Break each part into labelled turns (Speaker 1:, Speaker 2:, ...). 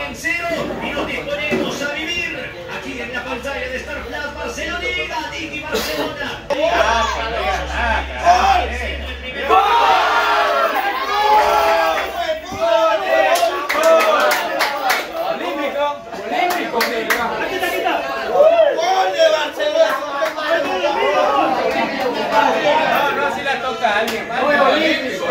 Speaker 1: en cero y nos disponemos a vivir aquí en la pantalla de Star Plus Barceloneta, Tiki Barcelona.
Speaker 2: No, si la toca a alguien. Olímpico.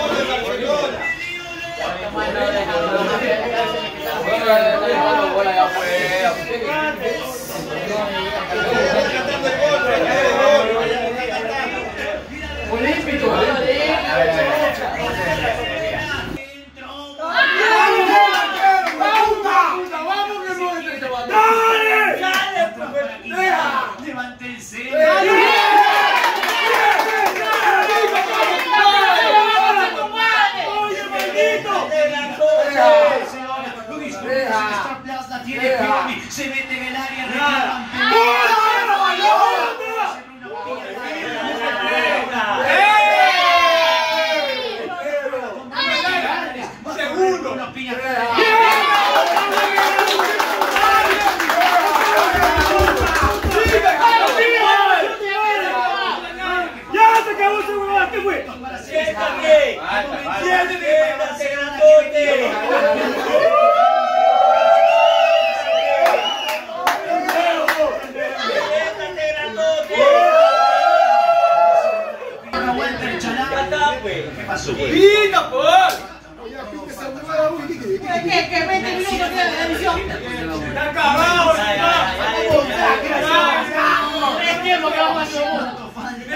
Speaker 1: Se mete en el área. Segundo.
Speaker 3: ¡Ya se acabó ese huevón! ¿Qué fue?
Speaker 1: ¡Siéntate! ¡Siéntate, grandote! ¿Qué pasó?
Speaker 2: ¡Pita, por!
Speaker 4: ¿Qué? 20 minutos de edición.
Speaker 2: ¡Está acabado!
Speaker 4: Es tiempo que vamos a hacer uno.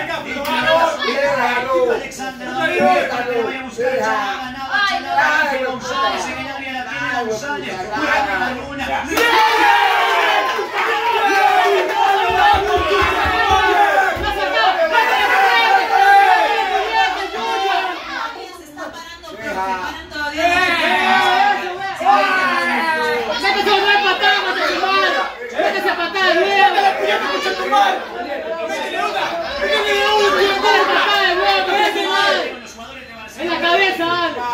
Speaker 1: Alexander, voy a buscar Chalá, González en el área, la tiene González.
Speaker 4: En la cabeza,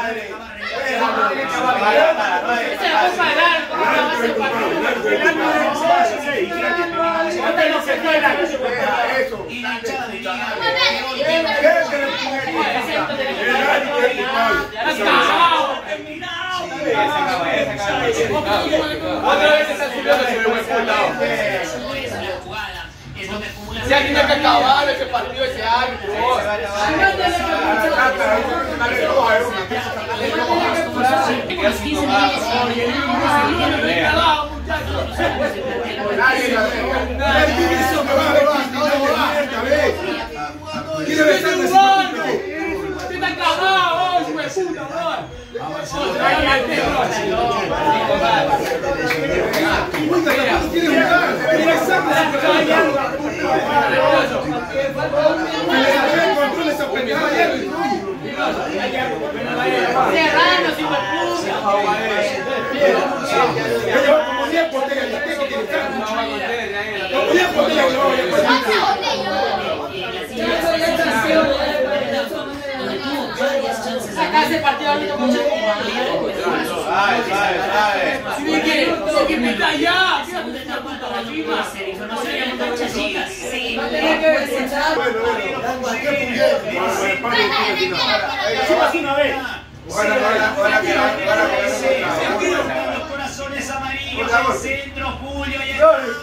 Speaker 2: Si alguien tiene que acabar ese partido, ese árbitro.
Speaker 4: Acá ese partido árbitro con Checo.
Speaker 2: ¿Qué pinta ya?
Speaker 1: Los corazones amarillos, el centro, Julio y el...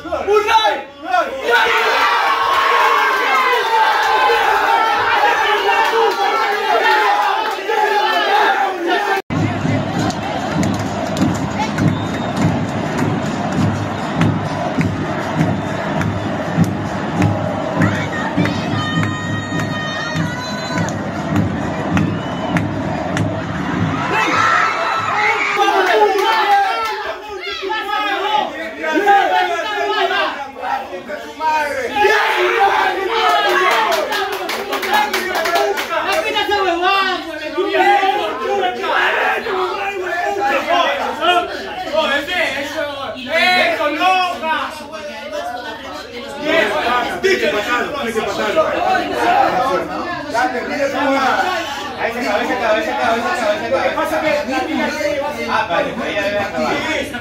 Speaker 3: Hay que pasarlo.
Speaker 2: Ahí se acaba. Pasa que la liga ya debe acabar.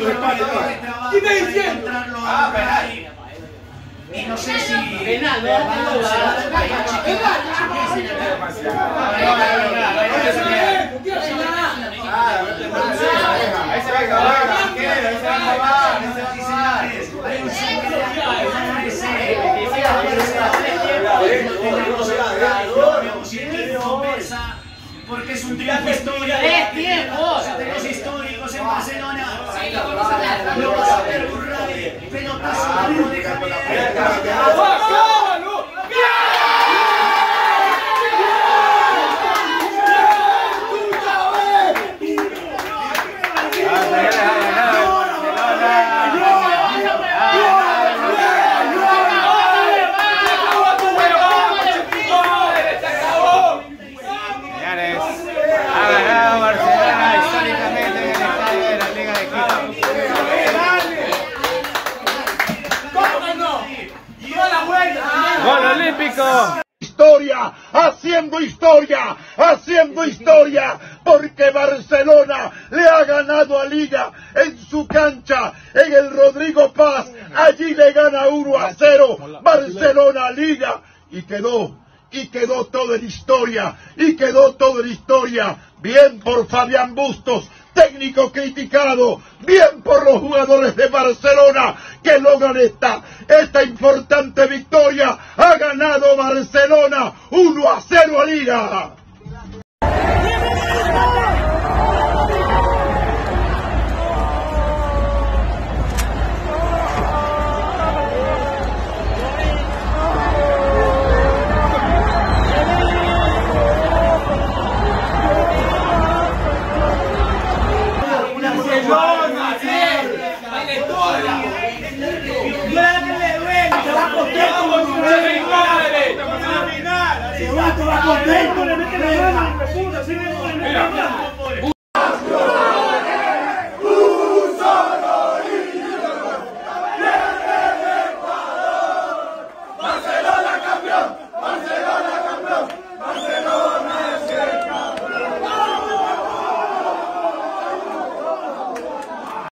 Speaker 2: ¿Qué está diciendo?
Speaker 1: Y no sé si...
Speaker 4: Penal, no,
Speaker 2: Ahí se va a acabar, ahí se va a acabar,
Speaker 1: porque es un triunfo histórico.
Speaker 4: ¡Es tiempo!
Speaker 1: De los históricos en Barcelona. Lo vas a ver, Burray. Pelotazo largo de Javier.
Speaker 5: Ha ganado Barcelona históricamente en el estadio de la Liga de Quito. ¡Gol olímpico!
Speaker 6: Historia, haciendo historia, porque Barcelona le ha ganado a Liga en su cancha, en el Rodrigo Paz. Allí le gana 1-0 Barcelona a Liga y quedó todo en historia, bien por Fabián Bustos, técnico criticado, bien por los jugadores de Barcelona que logran esta importante victoria. Ha ganado Barcelona 1-0 a Liga.
Speaker 3: Contento, le mete la mano y refuta, así mismo le mete la mano.
Speaker 6: Barcelona campeón,